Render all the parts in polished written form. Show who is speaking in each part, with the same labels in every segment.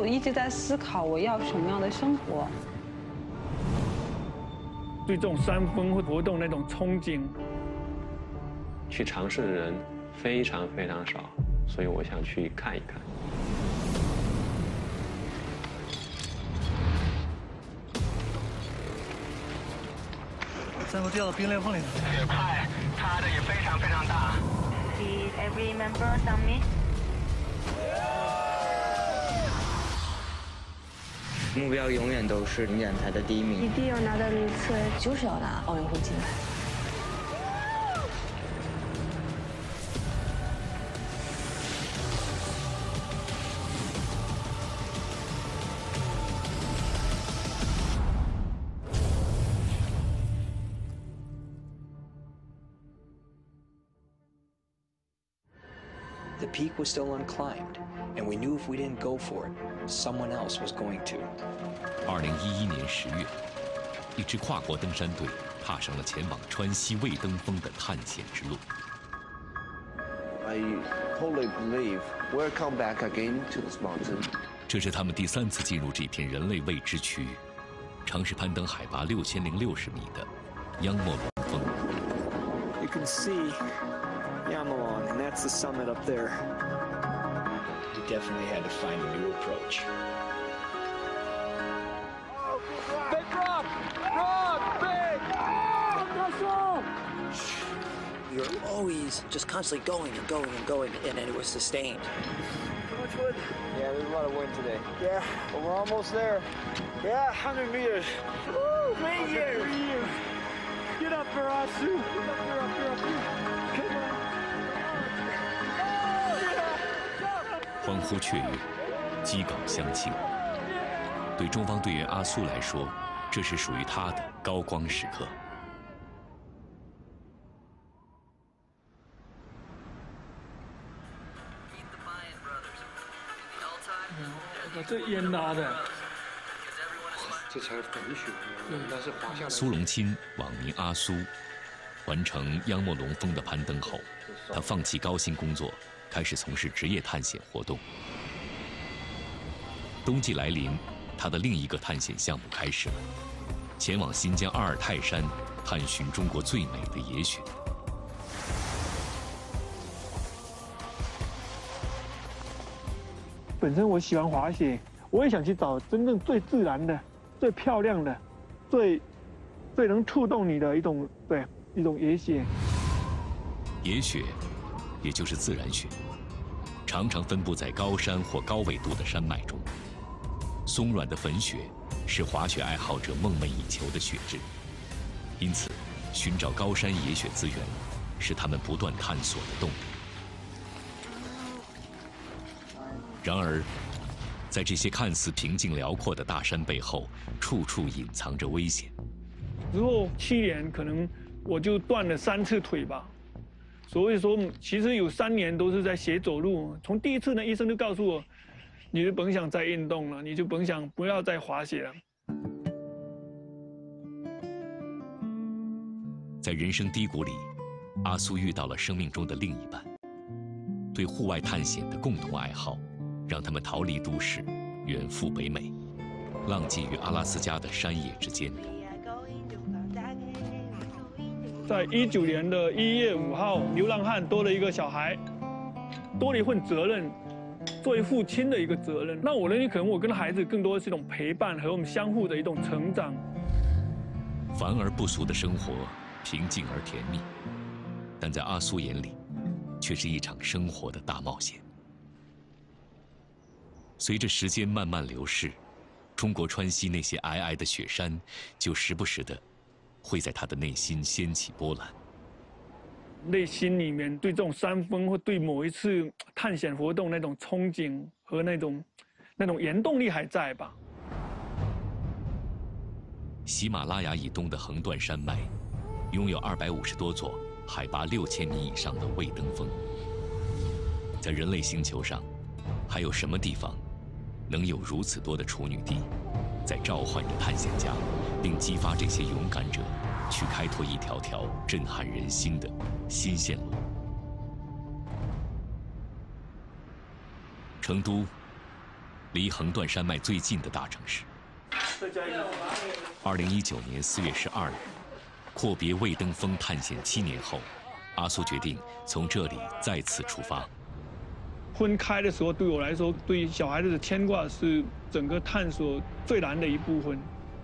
Speaker 1: 我一直在思考我要什么样的生活。
Speaker 2: 对这种山峰活动那种憧憬，
Speaker 3: 去尝试的人非常非常少，所以我想去看一看。
Speaker 4: 山头掉到冰裂缝里了，
Speaker 5: 越快，它的也非常非常大。
Speaker 6: Did every member submit?
Speaker 7: 目标永远都是领奖台的第1名。
Speaker 8: 一定要拿到名次，就是要拿奥运会金牌。
Speaker 9: The peak was still unclimbed, and we knew if we didn't go for it, someone else was going to.
Speaker 10: 2011年10月，一支跨国登山队踏上了前往川西卫登峰的探险之路。
Speaker 11: I totally believe we'll come back again to this mountain.
Speaker 10: 这是他们第3次进入这片人类未知区域，尝试攀登海拔6060米的央莫龙峰。
Speaker 9: You can see Yamalon, and that's the summit up there. We definitely had to find a new approach.
Speaker 5: Big rock! Rock! Big!
Speaker 9: You're always just constantly going and going and going, and it was sustained.
Speaker 11: Too much wind? Yeah, there's a lot of wind today. Yeah, but we're almost there. Yeah, 100 meters. Woo, 3 years.
Speaker 5: Get up, Verasu! Get up, get up, get up, get up.
Speaker 10: 欢呼雀跃，击稿相庆。对中方队员阿苏来说，这是属于他的高光时刻。
Speaker 2: 这烟拉的，
Speaker 11: 这才是粉雪，那是滑下来。
Speaker 10: 苏龙钦网名阿苏，完成央莫龙峰的攀登后，他放弃高薪工作，开始从事职业探险活动。冬季来临，他的另一个探险项目开始了，前往新疆阿尔泰山探寻中国最美的野雪。
Speaker 2: 本身我喜欢滑雪，我也想去找真正最自然的、最漂亮的、最能触动你的一种野雪。
Speaker 10: 野雪，也就是自然雪，常常分布在高山或高纬度的山脉中。松软的粉雪是滑雪爱好者梦寐以求的雪质，因此，寻找高山野雪资源是他们不断探索的动力。然而，在这些看似平静辽阔的大山背后，处处隐藏着危险。
Speaker 2: 之后7年，可能我就断了3次腿吧。所以说，其实有3年都是在学走路。从第1次呢，医生就告诉我，你就甭想再运动了，你就甭想不要再滑雪了。
Speaker 10: 在人生低谷里，阿苏遇到了生命中的另一半，对户外探险的共同爱好。让他们逃离都市，远赴北美，浪迹于阿拉斯加的山野之间。
Speaker 2: 在19年的1月5号，流浪汉多了一个小孩，多了一份责任，作为父亲的一个责任。那我认为，可能我跟孩子更多是一种陪伴和我们相互的一种成长。
Speaker 10: 凡而不俗的生活，平静而甜蜜，但在阿苏眼里，却是一场生活的大冒险。随着时间慢慢流逝，中国川西那些皑皑的雪山，就时不时的会在他的内心掀起波澜。
Speaker 2: 内心里面对这种山峰或对某一次探险活动那种憧憬和那种原动力还在吧。
Speaker 10: 喜马拉雅以东的横断山脉，拥有250多座海拔6000米以上的卫登峰。在人类星球上，还有什么地方能有如此多的处女地，在召唤着探险家，并激发这些勇敢者去开拓一条条震撼人心的新线路？成都离横断山脉最近的大城市。2019年4月12日，阔别卫登峰探险7年后，阿苏决定从这里再次出发。
Speaker 2: 分开的时候，对我来说，对小孩子的牵挂是整个探索最难的一部分。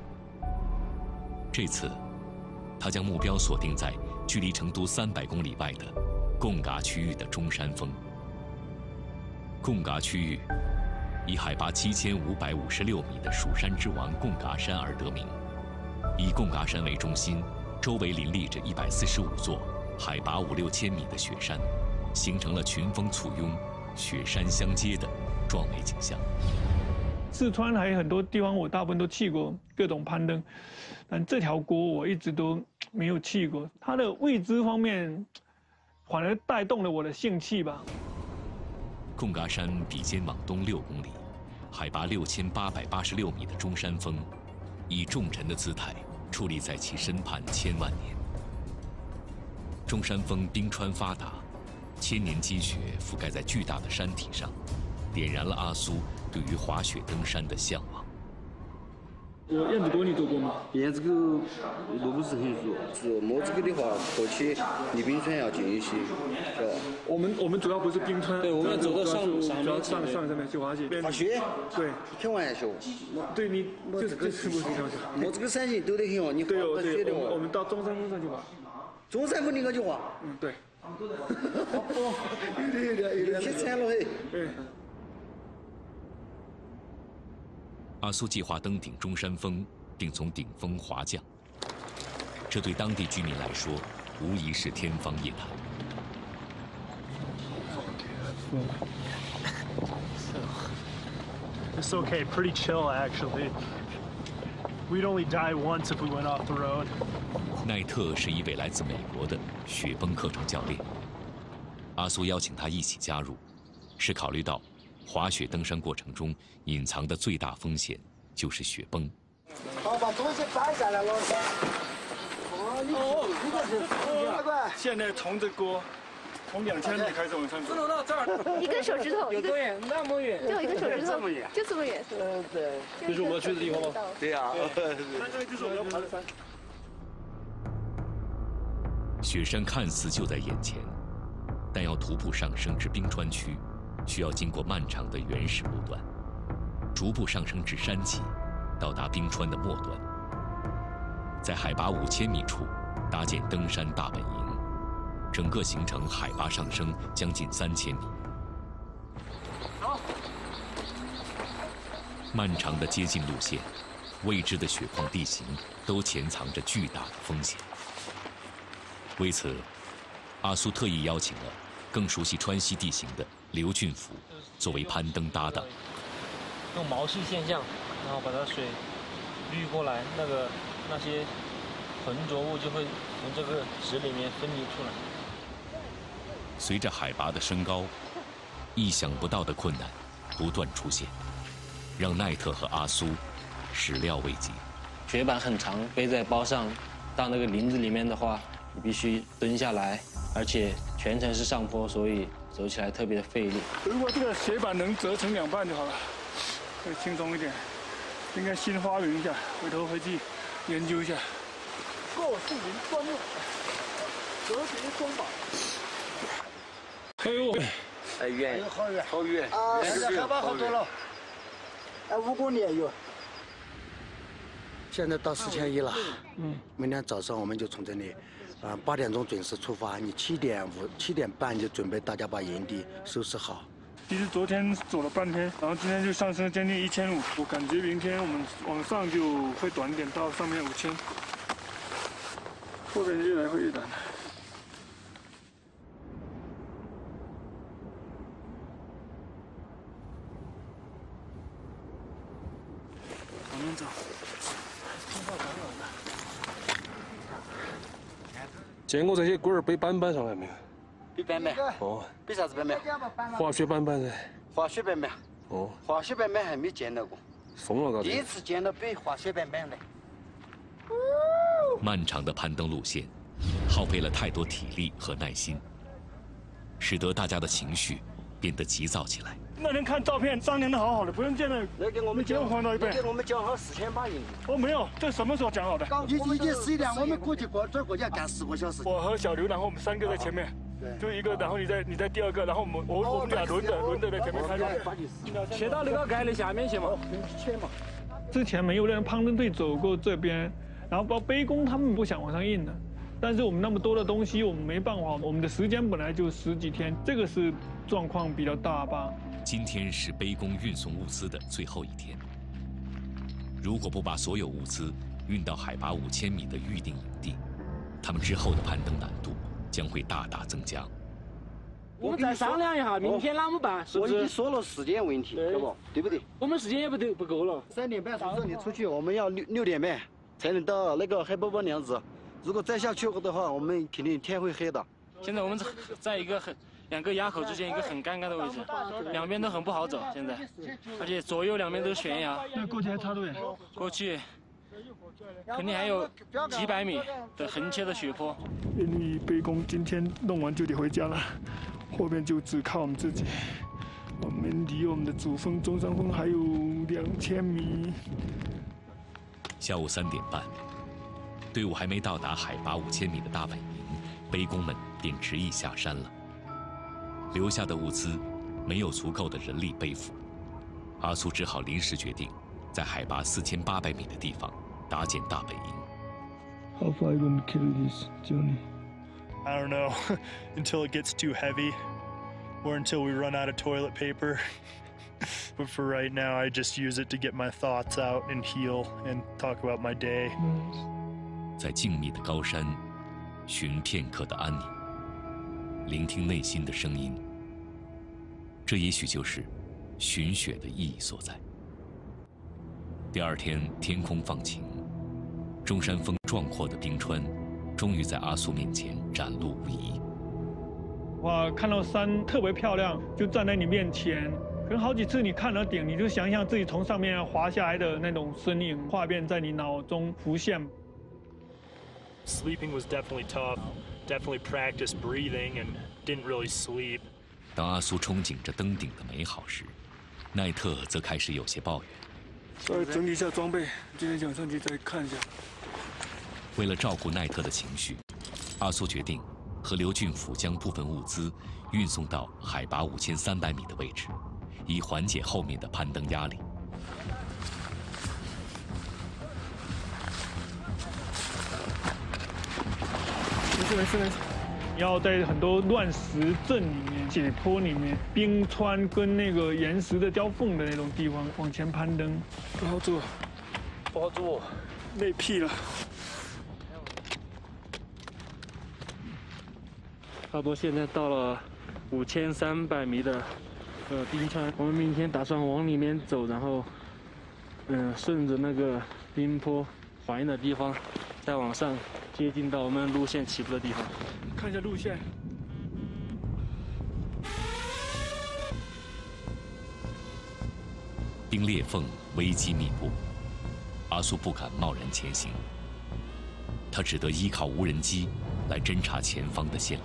Speaker 10: 这次，他将目标锁定在距离成都300公里外的贡嘎区域的中山峰。贡嘎区域以海拔7556米的蜀山之王贡嘎山而得名。以贡嘎山为中心，周围林立着145座海拔5、6千米的雪山，形成了群峰簇拥、雪山相接的壮美景象。
Speaker 2: 四川还有很多地方，我大部分都去过，各种攀登，但这条沟我一直都没有去过。它的未知方面，反而带动了我的兴趣吧。
Speaker 10: 贡嘎山比肩往东6公里，海拔6886米的中山峰，以重沉的姿态矗立在其身畔千万年。中山峰冰川发达，千年积雪覆盖在巨大的山体上，点燃了阿苏对于滑雪登山的向往。
Speaker 2: 燕子沟你走过吗？
Speaker 12: 燕子沟路不是很熟，是莫子沟的话，过去离冰川要近一些，是吧？
Speaker 2: 我们主要不是冰川，
Speaker 12: 对，我们走到上面
Speaker 2: 去滑雪。
Speaker 12: 滑雪？
Speaker 2: 对，
Speaker 12: 开玩笑。
Speaker 2: 对你就是不是开玩笑？
Speaker 12: 莫子沟山景陡得很哦，你滑雪的话，
Speaker 2: 我们到中山峰上去滑。
Speaker 12: 中山峰你可去滑？
Speaker 2: 嗯，对。
Speaker 12: 有点惨了嘿。
Speaker 2: 对。
Speaker 10: 阿苏计划登顶中山峰，并从顶峰滑降。这对当地居民来说，无疑是天方夜谭。
Speaker 5: It's okay, pretty chill actually. We'd only die once if we went off the road.
Speaker 10: 奈特是一位来自美国的雪崩课程教练。阿苏邀请他一起加入，是考虑到滑雪登山过程中隐藏的最大风险就是雪崩。
Speaker 11: 好，把东西摘下来了。
Speaker 2: 现在从这个从2000米开始往上走，
Speaker 11: 只能到这儿。
Speaker 8: 一根手指头，
Speaker 11: 有多远？那么远？
Speaker 8: 就一根手指头，
Speaker 11: 这么远？
Speaker 8: 就这么远。
Speaker 11: 对。
Speaker 12: 这是我们要去的地方吗？
Speaker 11: 对呀。
Speaker 2: 那就是我们要爬的山。
Speaker 10: 雪山看似就在眼前，但要徒步上升至冰川区，需要经过漫长的原始路段，逐步上升至山脊，到达冰川的末端。在海拔5000米处搭建登山大本营，整个行程海拔上升将近3000米。漫长的接近路线，未知的雪况地形，都潜藏着巨大的风险。为此，阿苏特意邀请了更熟悉川西地形的刘俊福作为攀登搭档。
Speaker 13: 用毛细现象，然后把它水滤过来，那些浑浊物就会从这个纸里面分离出来。
Speaker 10: 随着海拔的升高，意想不到的困难不断出现，让奈特和阿苏始料未及。
Speaker 13: 雪板很长，背在包上，到那个林子里面的话，你必须蹲下来，而且全程是上坡，所以走起来特别的费力。
Speaker 2: 如果这个雪板能折成2半就好了，会轻松一点。应该先发明一下，回头回去研究一下。
Speaker 11: 个性零专用，折叠双板。
Speaker 2: 哎呦，
Speaker 12: 哎远，
Speaker 11: 好远，
Speaker 12: 好远
Speaker 11: 啊！现在海拔好多了，哎5公里也有。
Speaker 14: 现在到4001了，明天早上我们就从这里，8点钟准时出发，你7点半就准备大家把营地收拾好。
Speaker 2: 其实昨天走了半天，然后今天就上升将近1500，我感觉明天我们往上就会短一点，到上面5000，后边越来会越短。往南走。
Speaker 12: 见过这些龟儿背板板上来没有？
Speaker 11: 背板板。
Speaker 12: 哦。
Speaker 11: 背啥子板板？
Speaker 12: 滑雪板板噻。
Speaker 11: 滑雪板板。
Speaker 12: 哦。
Speaker 11: 滑雪板板还没见到过。
Speaker 12: 疯了，搞
Speaker 11: 第一次见到背滑雪板板的。
Speaker 10: 漫长的攀登路线，耗费了太多体力和耐心，使得大家的情绪变得急躁起来。
Speaker 5: 那天看照片商量的好好的，不用见了。
Speaker 14: 那给我们
Speaker 5: 讲还到一半，
Speaker 14: 给我们讲好4800英里。
Speaker 5: 哦，没有，这什么时候讲好的？
Speaker 14: 已经11点，我们这国家赶10个小时。
Speaker 5: 我和小刘，然后我们3个在前面，就一个，然后你在第2个，然后我们俩轮着在前面开路。切到那个盖的下面去嘛。
Speaker 2: 之前没有人攀登队走过这边，然后包括背弓他们不想往上印的。 但是我们那么多的东西，我们没办法，我们的时间本来就10几天，这个是状况比较大吧。
Speaker 10: 今天是背弓运送物资的最后一天，如果不把所有物资运到海拔5000米的预定营地，他们之后的攀登难度将会大大增加。
Speaker 13: 我们再商量一下，明天啷么办？是不是？
Speaker 14: 我已经说了时间问题，对不对？
Speaker 13: 我们时间也不够了。
Speaker 14: 3点半从这里出去，我们要6点半才能到那个海伯伯梁子。 如果再下去的话，我们肯定天会黑的。
Speaker 13: 现在我们在一个2个垭口之间一个很尴尬的位置，两边都很不好走。现在，而且左右两边都是悬崖。
Speaker 2: 那过去还插队。
Speaker 13: 过去肯定还有几百米的横切的雪坡。
Speaker 2: 因为背弓今天弄完就得回家了，后面就只靠我们自己。我们离我们的主峰中山峰还有2000米。
Speaker 10: 下午3点半。 队伍还没到达海拔5000米的大本营，背弓们便执意下山了。留下的物资没有足够的人力背负，阿苏只好临时决定，在海拔4800米的地方搭建大本营。
Speaker 2: How far are you going to carry this journey?
Speaker 5: I don't know, until it gets too heavy, or until we run out of toilet paper. But for right now, I just use it to get my thoughts out and heal and talk about my day.
Speaker 10: 在静谧的高山，寻片刻的安宁，聆听内心的声音。这也许就是寻雪的意义所在。第2天，天空放晴，中山峰壮阔的冰川，终于在阿苏面前展露无遗。
Speaker 2: 哇，看到山特别漂亮，就站在你面前。可能好几次你看了顶，你就想象自己从上面滑下来的那种身影，画面在你脑中浮现。
Speaker 5: Sleeping was definitely tough. Definitely practiced breathing and didn't really sleep.
Speaker 10: 当阿苏憧憬着登顶的美好时，奈特则开始有些抱怨。
Speaker 2: 再整理一下装备，今天想上去再看一下。
Speaker 10: 为了照顾奈特的情绪，阿苏决定和刘俊甫将部分物资运送到海拔5300米的位置，以缓解后面的攀登压力。
Speaker 2: 没事。你要在很多乱石阵里面、解坡里面、冰川跟那个岩石的交缝的那种地方往前攀登，不好做，不好做，累屁了。
Speaker 13: 差不多现在到了5300米的冰川，我们明天打算往里面走，然后顺着那个冰坡缓一的地方，再往上。 接近到我们路线起步的地方，
Speaker 2: 看一下路线。
Speaker 10: 冰裂缝危机密布，阿苏不敢贸然前行，他只得依靠无人机来侦察前方的线路。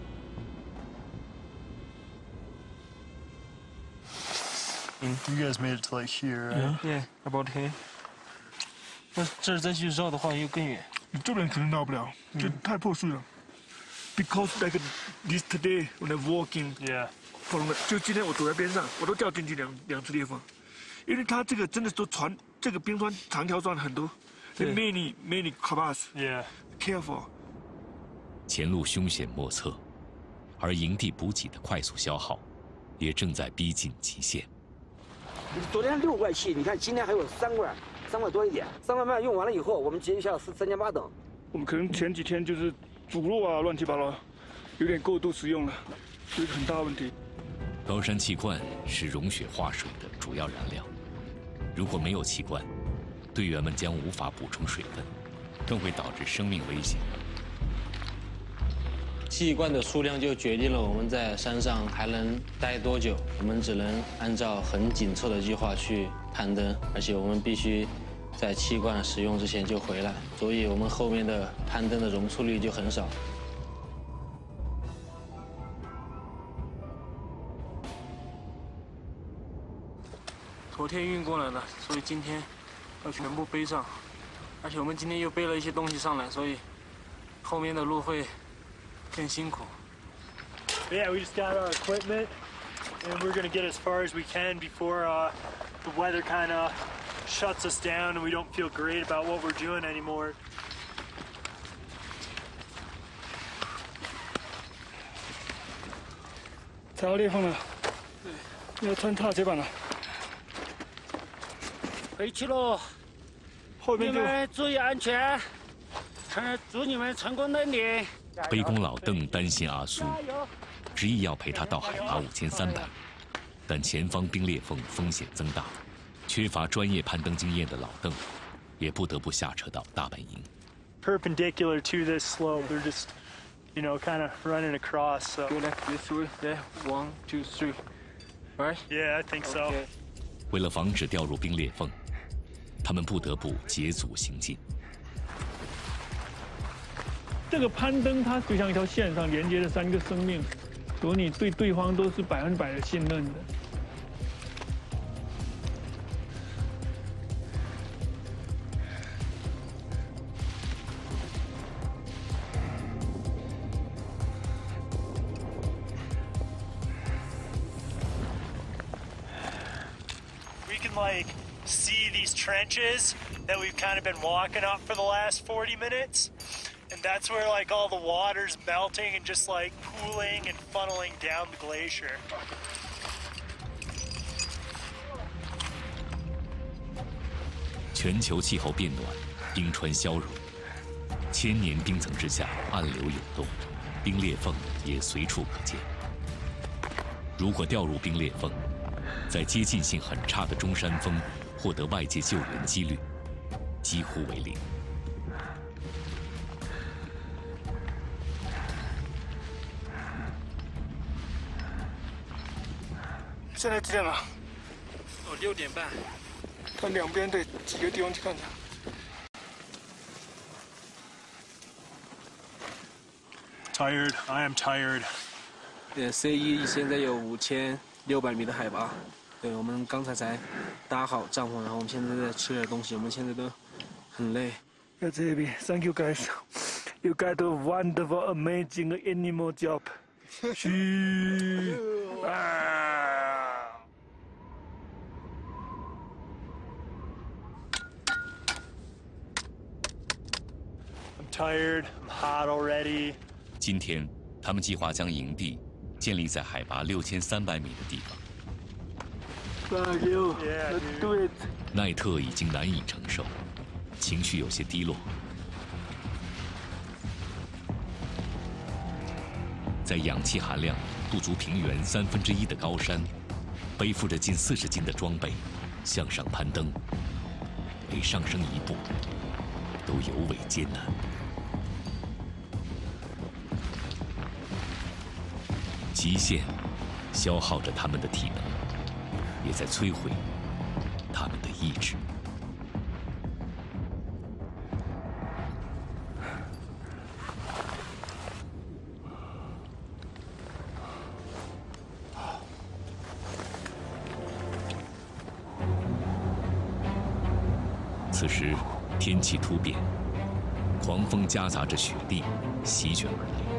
Speaker 5: You guys made it to like here, right?
Speaker 13: Yeah, about here. 那这儿再去绕的话又更远。
Speaker 2: 你这边可能到不了，就太破碎了。Because like this today when I walking,
Speaker 5: yeah，
Speaker 2: 就今天我走在边上，我都掉进去两处地方，因为它这个真的都船，这个冰川长条状很多 ，many crevasses，yeah， careful。
Speaker 10: 前路凶险莫测，而营地补给的快速消耗，也正在逼近极限。
Speaker 14: 昨天6块7，你看今天还有3块。 3块多一点，3块半用完了以后，我们直接下3800等。
Speaker 2: 我们可能前几天就是煮肉啊，乱七八糟，有点过度食用了，这是很大问题。
Speaker 10: 高山气罐是融雪化水的主要燃料，如果没有气罐，队员们将无法补充水分，更会导致生命危险。
Speaker 13: 气罐的数量就决定了我们在山上还能待多久，我们只能按照很紧凑的计划去攀登，而且我们必须在气罐使用之前就回来，所以我们后面的攀登的容错率就很少。 昨天运过来的，所以今天要全部背上。而且我们今天又背了一些东西上来，所以后面的路会更辛苦。
Speaker 5: Yeah, we just got our equipment, and we're gonna get as far as we can before the weather kind of shuts us down and we don't feel great about what we're doing anymore.
Speaker 2: 踩到裂缝了，要穿踏脚板了。
Speaker 15: 回去喽，你们注意安全，祝你们成功登顶。
Speaker 10: 背工老邓担心阿苏，执意要陪他到海拔5300，但前方冰裂缝风险增大，缺乏专业攀登经验的老邓，也不得不下车到大本营。
Speaker 5: Perpendicular to this slope, they're just, you know, kind of running across. So.
Speaker 13: Go left this way. There, 1, 2, 3. Right?
Speaker 5: Yeah, I think so.
Speaker 10: 为了防止掉入冰裂缝，他们不得不结组行进。
Speaker 2: 这个攀登它就像一条线上连接着3个生命，所以你对对方都是100%的信任的。
Speaker 5: Like see these trenches that we've kind of been walking up for the last 40 minutes, and that's where like all the water's melting and just like pooling and funneling down the glacier.
Speaker 10: 全球气候变暖，冰川消融，千年冰层之下暗流涌动，冰裂缝也随处可见。如果掉入冰裂缝， 在接近性很差的中山峰获得外界救援几率几乎为0。
Speaker 2: 现在几点了
Speaker 13: ？6点半。
Speaker 2: 看两边得几个地方去看看。
Speaker 5: Tired. I am tired.
Speaker 13: C1现在有5600米的海拔。 对，我们刚才搭好帐篷，然后我们现在在吃点东西，我们现在都很累。
Speaker 2: That's heavy. Thank you guys. You got a wonderful, amazing animal job.
Speaker 5: I'm tired. I'm hot already.
Speaker 10: 今天，他们计划将营地建立在海拔6300米的地方。
Speaker 2: Thank you. Let's do it.
Speaker 10: 奈特已经难以承受，情绪有些低落。在氧气含量不足平原1/3的高山，背负着近40斤的装备，向上攀登，每上升一步都尤为艰难。极限消耗着他们的体能。 也在摧毁他们的意志。此时，天气突变，狂风夹杂着雪地席卷而来。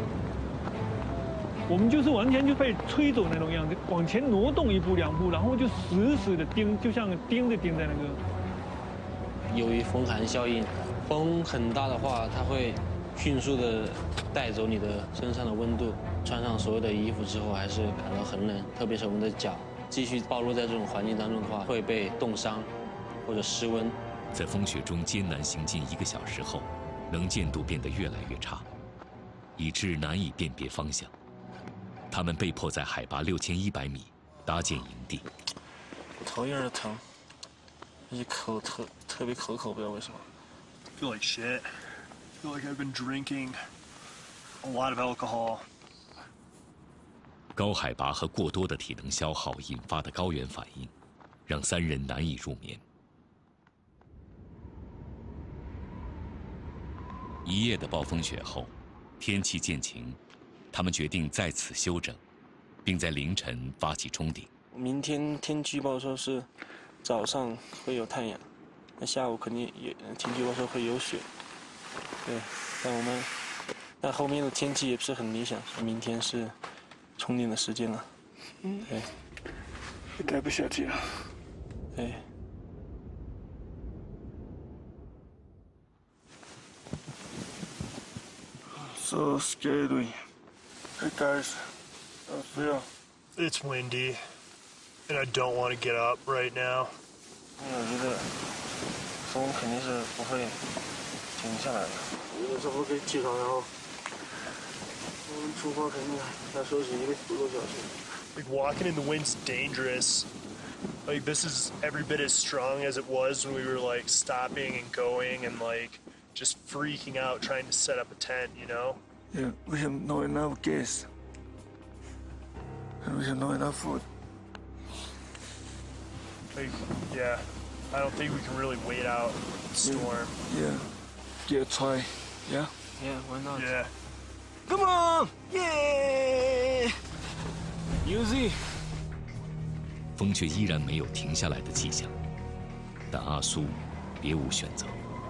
Speaker 2: 我们就是完全就被吹走那种样子，往前挪动1步2步，然后就死死的钉，就像钉在那个。
Speaker 16: 由于风寒效应，风很大的话，它会迅速的带走你的身上的温度。穿上所有的衣服之后，还是感到很冷，特别是我们的脚，继续暴露在这种环境当中的话，会被冻伤或者失温。
Speaker 10: 在风雪中艰难行进1个小时后，能见度变得越来越差，以致难以辨别方向。 他们被迫在海拔6100米搭建营地。
Speaker 13: 头有点疼，一口特别口，不知道为什么。
Speaker 5: I feel like shit. I feel like I've been drinking a lot of alcohol.
Speaker 10: 高海拔和过多的体能消耗引发的高原反应，让3人难以入眠。1夜的暴风雪后，天气渐晴。 他们决定在此休整，并在凌晨发起冲顶。
Speaker 13: 明天天气预报说是早上会有太阳，那下午肯定也听据说会有雪。对，但后面的天气也不是很理想，明天是充电的时间了。对，
Speaker 2: 待不下去了。
Speaker 13: 对。
Speaker 2: So scary. Hey guys, I feel.
Speaker 5: It's windy, and I don't want to get up right now.
Speaker 13: 我觉得风肯定是不会停下来的。有的时候可以起床，然后我们出发肯定要休息1个多小时。
Speaker 5: Like walking in the wind's dangerous. Like this is every bit as strong as it was when we were like stopping and going and like just freaking out trying to set up a tent, you know?
Speaker 2: Yeah, we have not enough gas. And we have not enough food.
Speaker 5: Like, yeah, I don't think we can really wait out the storm.
Speaker 2: Yeah. Give it a try. Yeah?
Speaker 13: Yeah, why not?
Speaker 5: Yeah.
Speaker 2: Come on! Yeah!
Speaker 13: Easy.
Speaker 10: 风却依然没有停下来的迹象，但阿苏别无选择。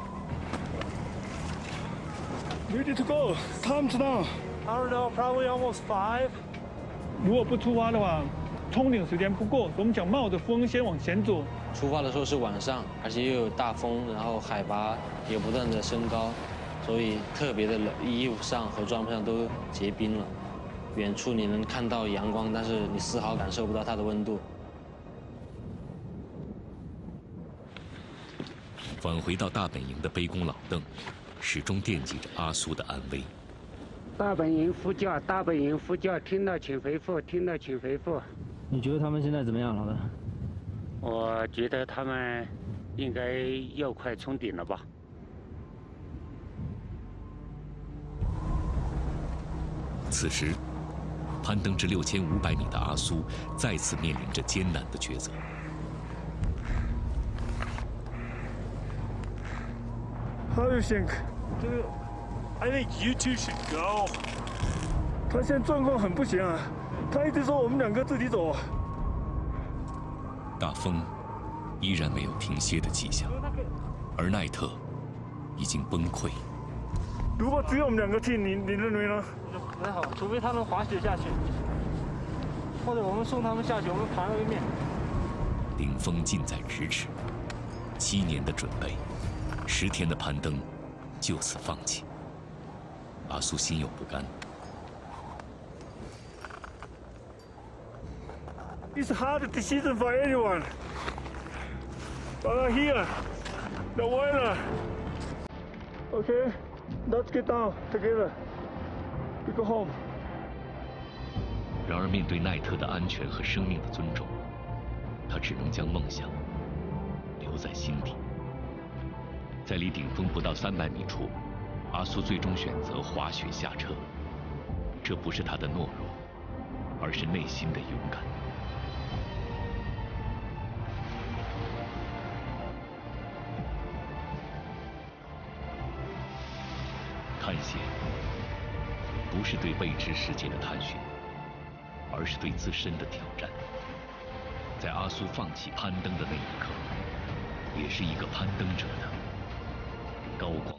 Speaker 2: Ready to go. Time's now.
Speaker 15: I don't know, probably almost 5.
Speaker 2: 如果不出发的话，通顶时间不够，我们想冒着风先往前走。
Speaker 16: 出发的时候是晚上，而且又有大风，然后海拔也不断的升高，所以特别的冷，衣服上和装备上都结冰了。远处你能看到阳光，但是你丝毫感受不到它的温度。
Speaker 10: 返回到大本营的背公老邓，始终惦记着阿苏的安危。
Speaker 17: 大本营呼叫，大本营呼叫，听到请回复，听到请回复。
Speaker 13: 你觉得他们现在怎么样，老邓？
Speaker 17: 我觉得他们应该要快冲顶了吧。
Speaker 10: 此时，攀登至6500米的阿苏再次面临着艰难的抉择。
Speaker 2: How do you think?
Speaker 5: I think you two should go.
Speaker 2: 他现在状况很不行啊，他一直说我们2个自己走。
Speaker 10: 大风依然没有停歇的迹象，而奈特已经崩溃。
Speaker 2: 如果只有我们2个去，你认为呢？
Speaker 13: 还好，除非他能滑雪下去，或者我们送他们下去，我们盘了个面。
Speaker 10: 顶峰近在咫尺，7年的准备，10天的攀登，就此放弃。阿苏心有不甘。
Speaker 2: It's a hard decision for anyone. But here, the weather. Okay, let's get down together. We go home.
Speaker 10: 然而，面对奈特的安全和生命的尊重，他只能将梦想留在心底。在离顶峰不到300米处，阿苏最终选择滑雪下车。这不是他的懦弱，而是内心的勇敢。探险不是对未知世界的探寻，而是对自身的挑战。在阿苏放弃攀登的那一刻，也是一个攀登者的高光